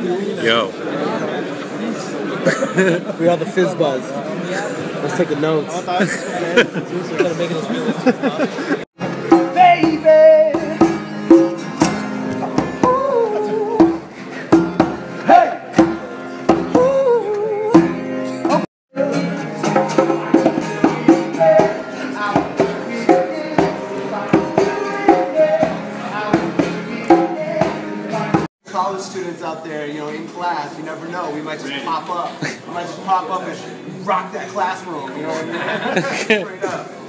Yo. We are the fizz buzz. Let's take the notes. Baby! Hey! College students out there, you know, in class, you never know, we might just pop up. We might just pop up and rock that classroom, you know what I mean? Straight up.